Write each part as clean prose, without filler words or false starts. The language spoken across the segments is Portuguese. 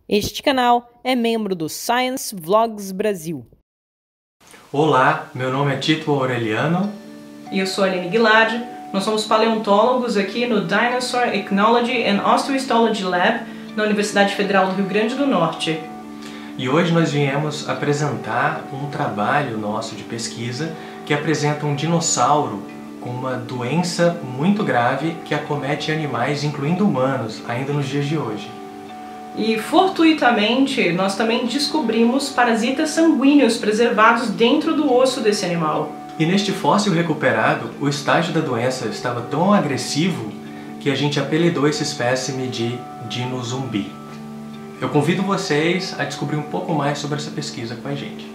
Este canal é membro do Science Vlogs Brasil. Olá, meu nome é Tito Aureliano. E eu sou a Aline Gilad. Nós somos paleontólogos aqui no Dinosaur Ichnology and Osteohistology Lab, na Universidade Federal do Rio Grande do Norte. E hoje nós viemos apresentar um trabalho nosso de pesquisa que apresenta um dinossauro com uma doença muito grave que acomete animais, incluindo humanos, ainda nos dias de hoje. E, fortuitamente, nós também descobrimos parasitas sanguíneos preservados dentro do osso desse animal. E neste fóssil recuperado, o estágio da doença estava tão agressivo que a gente apelidou esse espécime de dino-zumbi. Eu convido vocês a descobrir um pouco mais sobre essa pesquisa com a gente.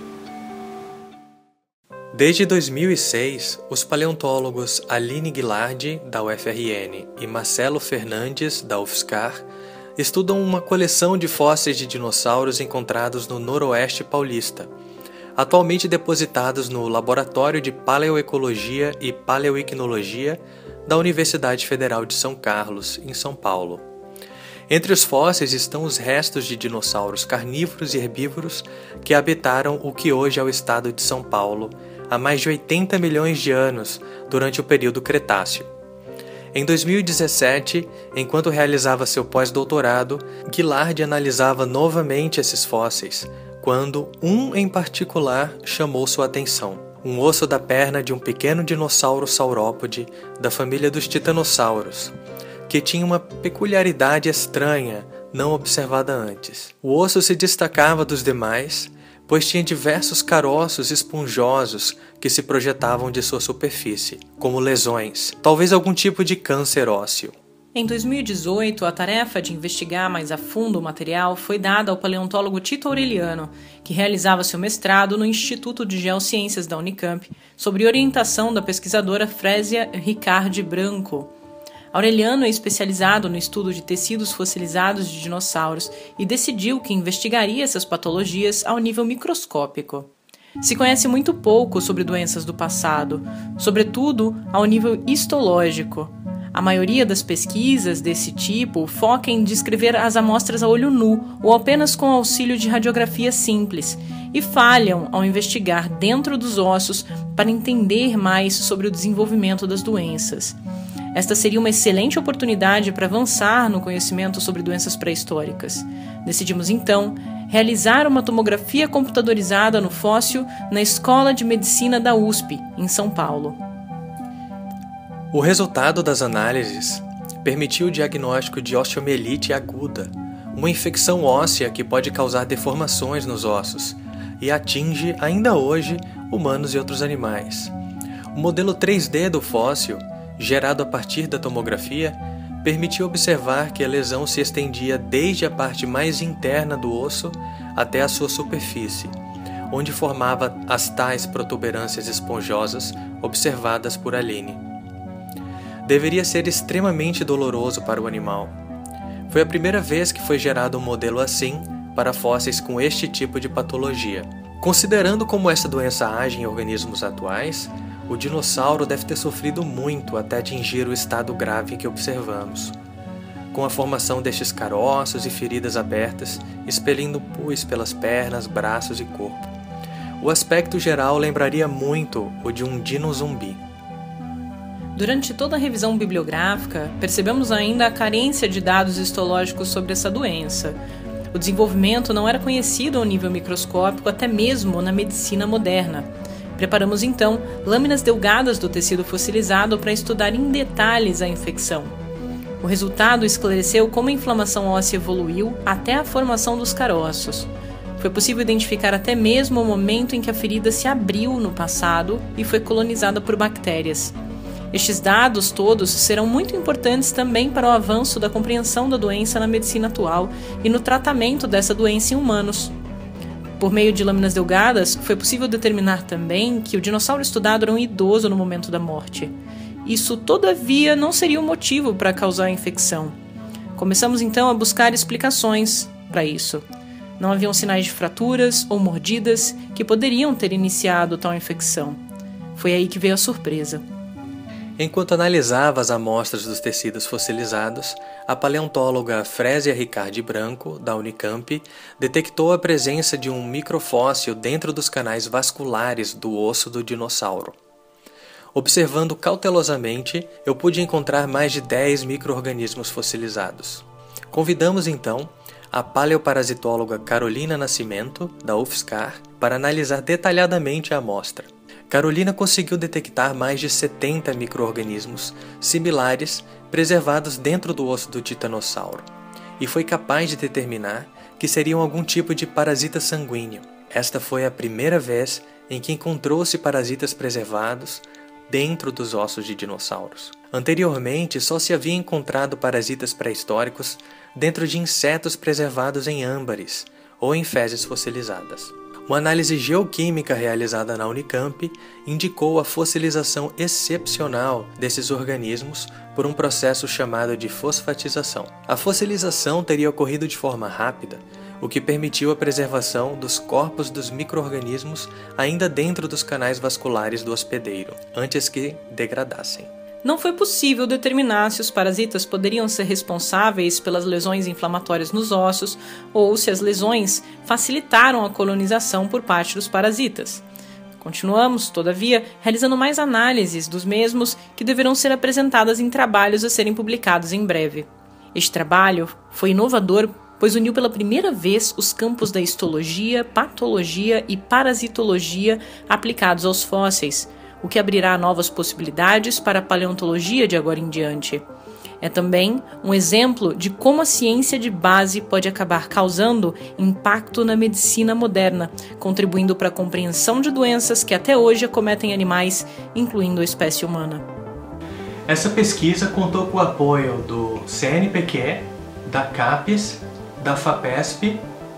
Desde 2006, os paleontólogos Aline Gilad, da UFRN, e Marcelo Fernandes, da UFSCar, estudam uma coleção de fósseis de dinossauros encontrados no Noroeste Paulista, atualmente depositados no Laboratório de Paleoecologia e Paleoicnologia da Universidade Federal de São Carlos, em São Paulo. Entre os fósseis estão os restos de dinossauros carnívoros e herbívoros que habitaram o que hoje é o estado de São Paulo há mais de 80 milhões de anos, durante o período Cretáceo. Em 2017, enquanto realizava seu pós-doutorado, Gilad analisava novamente esses fósseis, quando um em particular chamou sua atenção: um osso da perna de um pequeno dinossauro saurópode da família dos titanossauros, que tinha uma peculiaridade estranha não observada antes. O osso se destacava dos demais, pois tinha diversos caroços esponjosos que se projetavam de sua superfície, como lesões, talvez algum tipo de câncer ósseo. Em 2018, a tarefa de investigar mais a fundo o material foi dada ao paleontólogo Tito Aureliano, que realizava seu mestrado no Instituto de Geociências da Unicamp, sob orientação da pesquisadora Frésia Ricardi Branco. Aureliano é especializado no estudo de tecidos fossilizados de dinossauros e decidiu que investigaria essas patologias ao nível microscópico. Se conhece muito pouco sobre doenças do passado, sobretudo ao nível histológico. A maioria das pesquisas desse tipo foca em descrever as amostras a olho nu ou apenas com auxílio de radiografia simples e falham ao investigar dentro dos ossos para entender mais sobre o desenvolvimento das doenças. Esta seria uma excelente oportunidade para avançar no conhecimento sobre doenças pré-históricas. Decidimos, então, realizar uma tomografia computadorizada no fóssil na Escola de Medicina da USP, em São Paulo. O resultado das análises permitiu o diagnóstico de osteomielite aguda, uma infecção óssea que pode causar deformações nos ossos e atinge, ainda hoje, humanos e outros animais. O modelo 3D do fóssil, gerado a partir da tomografia, permitiu observar que a lesão se estendia desde a parte mais interna do osso até a sua superfície, onde formava as tais protuberâncias esponjosas observadas por Aline. Deveria ser extremamente doloroso para o animal. Foi a primeira vez que foi gerado um modelo assim para fósseis com este tipo de patologia. Considerando como essa doença age em organismos atuais, o dinossauro deve ter sofrido muito até atingir o estado grave que observamos, com a formação destes caroços e feridas abertas, expelindo pus pelas pernas, braços e corpo. O aspecto geral lembraria muito o de um dino-zumbi. Durante toda a revisão bibliográfica, percebemos ainda a carência de dados histológicos sobre essa doença. O desenvolvimento não era conhecido ao nível microscópico até mesmo na medicina moderna. Preparamos, então, lâminas delgadas do tecido fossilizado para estudar em detalhes a infecção. O resultado esclareceu como a inflamação óssea evoluiu até a formação dos caroços. Foi possível identificar até mesmo o momento em que a ferida se abriu no passado e foi colonizada por bactérias. Estes dados todos serão muito importantes também para o avanço da compreensão da doença na medicina atual e no tratamento dessa doença em humanos. Por meio de lâminas delgadas, foi possível determinar também que o dinossauro estudado era um idoso no momento da morte. Isso, todavia, não seria o motivo para causar a infecção. Começamos então a buscar explicações para isso. Não haviam sinais de fraturas ou mordidas que poderiam ter iniciado tal infecção. Foi aí que veio a surpresa. Enquanto analisava as amostras dos tecidos fossilizados, a paleontóloga Frésia Ricardi Branco, da Unicamp, detectou a presença de um microfóssil dentro dos canais vasculares do osso do dinossauro. Observando cautelosamente, eu pude encontrar mais de 10 micro-organismos fossilizados. Convidamos então a paleoparasitóloga Carolina Nascimento, da UFSCar, para analisar detalhadamente a amostra. Carolina conseguiu detectar mais de 70 micro-organismos similares preservados dentro do osso do titanossauro e foi capaz de determinar que seriam algum tipo de parasita sanguíneo. Esta foi a primeira vez em que encontrou-se parasitas preservados dentro dos ossos de dinossauros. Anteriormente, só se havia encontrado parasitas pré-históricos dentro de insetos preservados em âmbares ou em fezes fossilizadas. Uma análise geoquímica realizada na Unicamp indicou a fossilização excepcional desses organismos por um processo chamado de fosfatização. A fossilização teria ocorrido de forma rápida, o que permitiu a preservação dos corpos dos micro-organismos ainda dentro dos canais vasculares do hospedeiro, antes que degradassem. Não foi possível determinar se os parasitas poderiam ser responsáveis pelas lesões inflamatórias nos ossos ou se as lesões facilitaram a colonização por parte dos parasitas. Continuamos, todavia, realizando mais análises dos mesmos que deverão ser apresentadas em trabalhos a serem publicados em breve. Este trabalho foi inovador, pois uniu pela primeira vez os campos da histologia, patologia e parasitologia aplicados aos fósseis, o que abrirá novas possibilidades para a paleontologia de agora em diante. É também um exemplo de como a ciência de base pode acabar causando impacto na medicina moderna, contribuindo para a compreensão de doenças que até hoje acometem animais, incluindo a espécie humana. Essa pesquisa contou com o apoio do CNPq, da CAPES, da FAPESP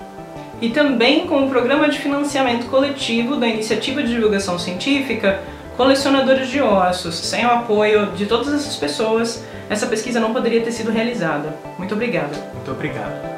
e também com o Programa de Financiamento Coletivo da Iniciativa de Divulgação Científica Colecionadores de Ossos. Sem o apoio de todas essas pessoas, essa pesquisa não poderia ter sido realizada. Muito obrigada. Muito obrigado.